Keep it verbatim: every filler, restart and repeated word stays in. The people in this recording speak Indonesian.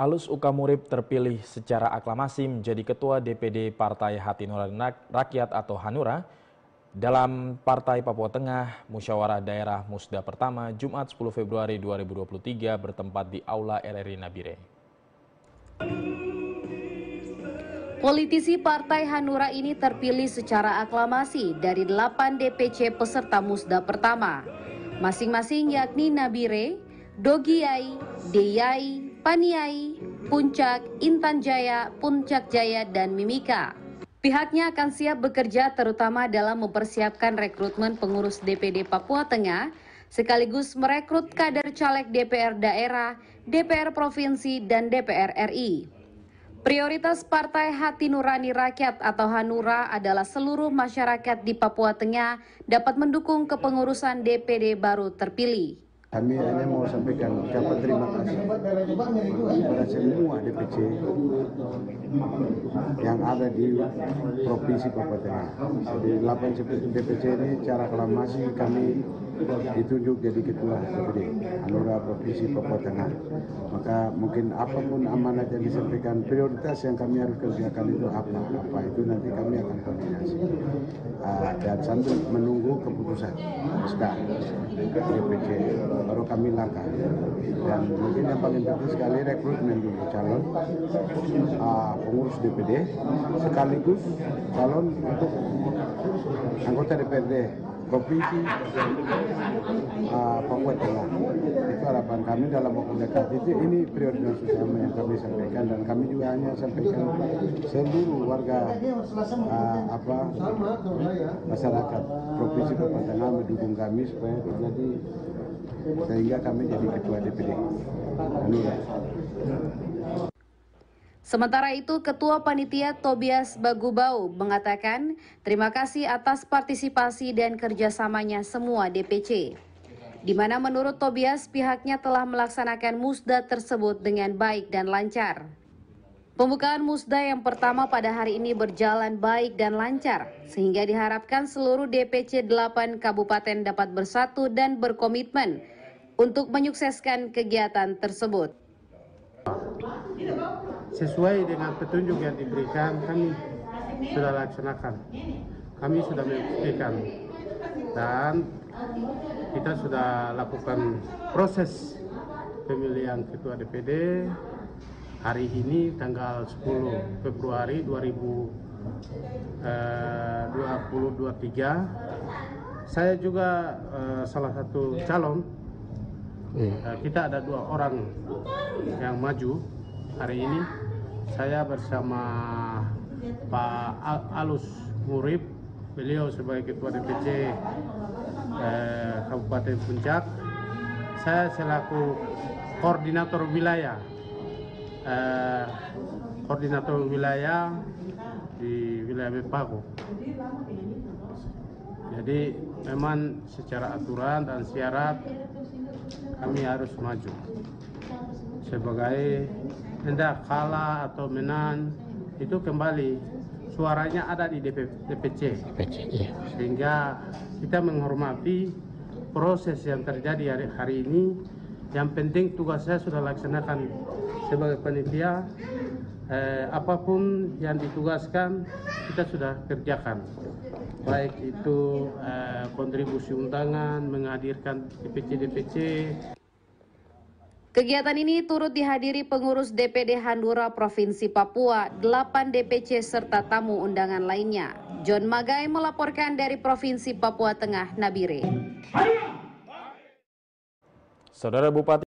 Alus Ukamurip terpilih secara aklamasi menjadi Ketua D P D Partai Hati Nurani Rakyat atau Hanura dalam Partai Papua Tengah Musyawarah Daerah Musda Pertama Jumat sepuluh Februari dua ribu dua puluh tiga bertempat di Aula R R I Nabire. Politisi Partai Hanura ini terpilih secara aklamasi dari delapan D P C peserta Musda Pertama, masing-masing yakni Nabire, Dogiyai, Deyai, Paniai, Puncak, Intan Jaya, Puncak Jaya, dan Mimika. Pihaknya akan siap bekerja terutama dalam mempersiapkan rekrutmen pengurus D P D Papua Tengah, sekaligus merekrut kader caleg D P R daerah, D P R provinsi, dan D P R R I. Prioritas Partai Hati Nurani Rakyat atau Hanura adalah seluruh masyarakat di Papua Tengah dapat mendukung kepengurusan D P D baru terpilih. Kami hanya mau sampaikan ucapan terima kasih kepada semua D P C yang ada di Provinsi Papua Tengah. Di delapan D P C ini secara aklamasi kami ditunjuk jadi Ketua D P D Hanura Provinsi Papua Tengah. Maka mungkin apapun amanat yang disampaikan, prioritas yang kami harus kerjakan itu apa, apa itu nanti kami akan koordinasi. Uh, dan sambil menunggu keputusan Musda D P C baru kami langkah. Dan mungkin yang paling penting sekali rekrutmen dulu calon uh, pengurus D P D sekaligus calon untuk anggota D P R D Provinsi uh, Papua Tengah. Itu harapan kami dalam waktu dekat. Itu ini prioritas utama yang kami sampaikan, dan kami juga hanya sampaikan seluruh warga uh, apa masyarakat Provinsi Papua Tengah mendukung kami supaya terjadi sehingga kami jadi Ketua D P D. Hanura. Sementara itu, Ketua Panitia Tobias Bagubau mengatakan terima kasih atas partisipasi dan kerjasamanya semua D P C, di mana menurut Tobias pihaknya telah melaksanakan musda tersebut dengan baik dan lancar. Pembukaan musda yang pertama pada hari ini berjalan baik dan lancar, sehingga diharapkan seluruh D P C delapan kabupaten dapat bersatu dan berkomitmen untuk menyukseskan kegiatan tersebut. Sesuai dengan petunjuk yang diberikan, kami sudah laksanakan, kami sudah membuktikan, dan kita sudah lakukan proses pemilihan Ketua D P D hari ini tanggal sepuluh Februari dua ribu dua puluh tiga. Saya juga uh, salah satu calon. Uh, kita ada dua orang yang maju hari ini. Saya bersama Pak Alus Murip, beliau sebagai Ketua D P C eh, Kabupaten Puncak. Saya selaku koordinator wilayah, eh, koordinator wilayah di wilayah Mepago. Jadi memang secara aturan dan syarat kami harus maju sebagai hendak kalah atau menang itu kembali suaranya ada di D P C, sehingga kita menghormati proses yang terjadi hari, hari ini. Yang penting tugas saya sudah laksanakan sebagai panitia, eh, apapun yang ditugaskan kita sudah kerjakan, baik itu eh, kontribusi undangan, menghadirkan D P C D P C. Kegiatan ini turut dihadiri pengurus D P D Hanura Provinsi Papua, delapan D P C serta tamu undangan lainnya. John Magai melaporkan dari Provinsi Papua Tengah, Nabire. Saudara Bupati